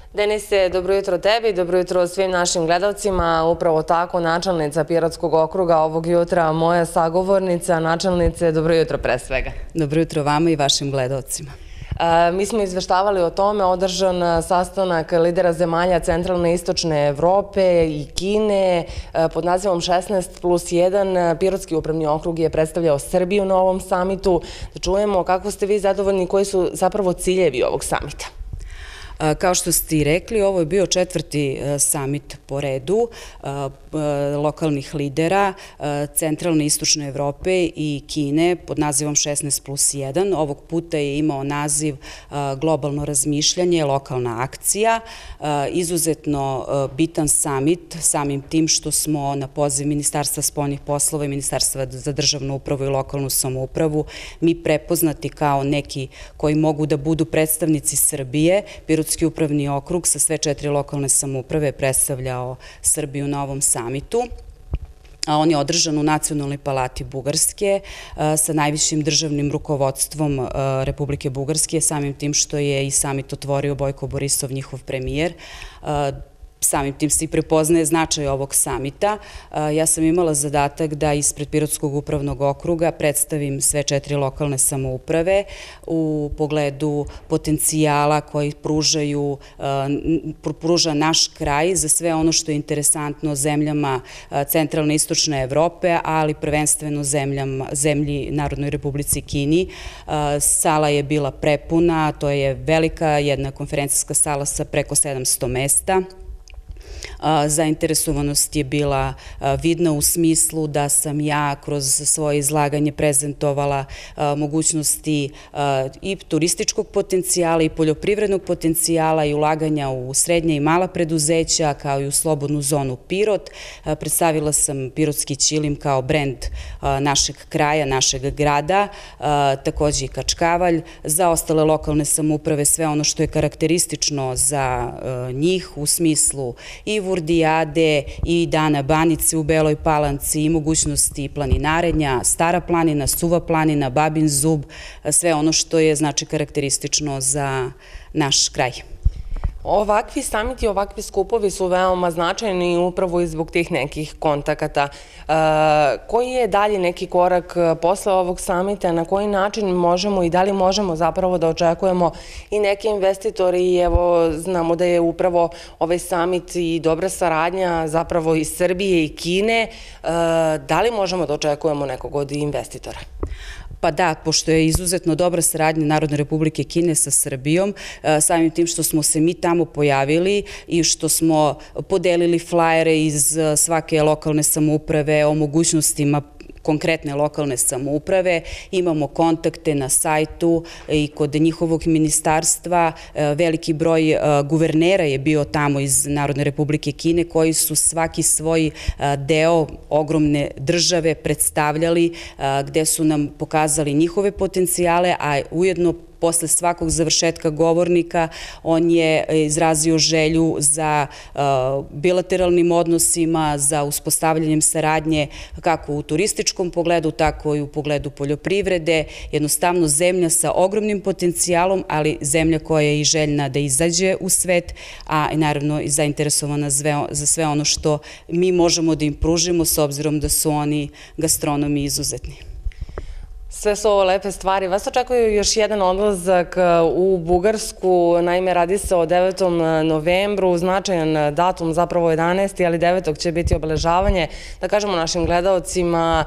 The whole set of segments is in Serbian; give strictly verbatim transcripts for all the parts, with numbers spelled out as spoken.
Denise, dobro jutro tebi, dobro jutro svim našim gledalcima. Upravo tako, načelnica Pirotskog okruga ovog jutra, moja sagovornica. Načelnice, dobro jutro pre svega. Dobro jutro vama i vašim gledalcima. Mi smo izveštavali o tome, održan sastanak lidera zemalja centralne i istočne Evrope i Kine pod nazivom šesnaest plus jedan. Pirotski upravni okrug je predstavljao Srbiju na ovom samitu. Da čujemo kako ste vi zadovoljni, koji su zapravo ciljevi ovog samita. Kao što ste i rekli, ovo je bio četvrti samit po redu lokalnih lidera centralne i istočne Evrope i Kine pod nazivom šesnaest plus jedan. Ovog puta je imao naziv globalno razmišljanje, lokalna akcija. Izuzetno bitan samit, samim tim što smo na poziv Ministarstva spoljnih poslova i Ministarstva za državnu upravu i lokalnu samoupravu mi prepoznati kao neki koji mogu da budu predstavnici Srbije. Pirotski upravni okrug sa sve četiri lokalne samouprave predstavljao Srbiju na ovom samitu. On je održan u Nacionalnoj palati Bugarske sa najvišim državnim rukovodstvom Republike Bugarske, samim tim što je i samit otvorio Bojko Borisov, njihov premijer. Samim tim se i prepoznaje značaj ovog samita. Ja sam imala zadatak da ispred Pirotskog upravnog okruga predstavim sve četiri lokalne samouprave u pogledu potencijala koji pružaju, pruža naš kraj za sve ono što je interesantno zemljama centralne i istočne Evrope, ali prvenstveno zemlji Narodnoj Republici Kini. Sala je bila prepuna, to je velika jedna konferencijska sala sa preko sedamsto mesta. Zainteresovanost je bila vidna u smislu da sam ja kroz svoje izlaganje prezentovala mogućnosti i turističkog potencijala i poljoprivrednog potencijala i ulaganja u srednja i mala preduzeća kao i u slobodnu zonu Pirot. Predstavila sam pirotski ćilim kao brend našeg kraja, našeg grada, takođe i Kačkavalj. Za ostale lokalne samouprave sve ono što je karakteristično za njih u smislu i Vurdijade i Dana Banice u Beloj Palanci i mogućnosti planinarenja, Stara planina, Suva planina, Babin Zub, sve ono što je znači karakteristično za naš kraj. Ovakvi samiti, ovakvi skupovi su veoma značajni upravo i zbog tih nekih kontakata. Koji je dalje neki korak posle ovog samita, na koji način možemo i da li možemo zapravo da očekujemo i neke investitori i evo znamo da je upravo ovaj samit i dobra saradnja zapravo iz Srbije i Kine. Da li možemo da očekujemo nekog od investitora? Pa da, pošto je izuzetno dobra saradnja Narodne Republike Kine sa Srbijom, samim tim što smo se mi tamo pojavili i što smo podelili flajere iz svake lokalne samouprave o mogućnostima konkretne lokalne samouprave, imamo kontakte na sajtu i kod njihovog ministarstva. Veliki broj guvernera je bio tamo iz Narodne Republike Kine koji su svaki svoj deo ogromne države predstavljali, gde su nam pokazali njihove potencijale, a ujedno posle svakog završetka govornika on je izrazio želju za bilateralnim odnosima, za uspostavljanjem saradnje kako u turističkom pogledu, tako i u pogledu poljoprivrede. Jednostavno zemlja sa ogromnim potencijalom, ali zemlja koja je i željna da izađe u svet, a naravno i zainteresovana za sve ono što mi možemo da im pružimo s obzirom da su oni gastronomi izuzetni. Sve su ovo lepe stvari. Vas očekuju još jedan odlazak u Bugarsku, naime radi se o devetom novembru, značajan datum, zapravo jedanaesti, ali devetog će biti obeležavanje. Da kažemo našim gledaocima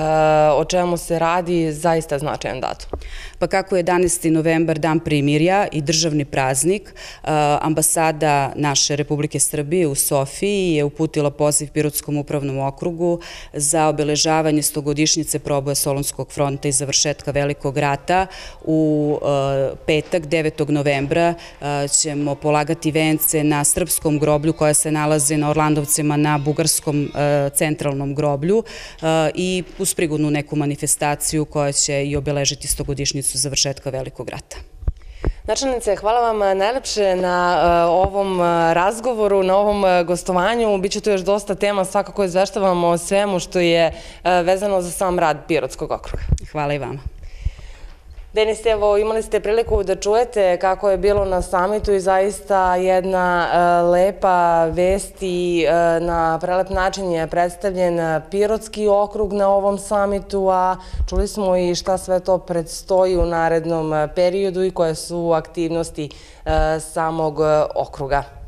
o čemu se radi, zaista značajan datum. Pa kako je jedanaesti novembar dan primirja i državni praznik, ambasada naše Republike Srbije u Sofiji je uputila poziv Pirotskom upravnom okrugu za obeležavanje stogodišnjice proboja Solunskog fronta i završetka Velikog rata. U petak, devetog novembra, ćemo polagati vence na srpskom groblju koja se nalazi na Orlandovcima na bugarskom centralnom groblju i uz prigodnu neku manifestaciju koja će i obeležiti stogodišnjicu završetka Velikog rata. Načelnice, hvala vam najlepše na ovom razgovoru, na ovom gostovanju. Biće tu još dosta tema, svakako izveštavamo o svemu što je vezano za sam rad Pirotskog okruga. Hvala i vama. Denis, evo, imali ste priliku da čujete kako je bilo na samitu i zaista jedna lepa vest i na prelep način je predstavljen Pirotski okrug na ovom samitu, a čuli smo i šta sve to predstoji u narednom periodu i koje su aktivnosti samog okruga.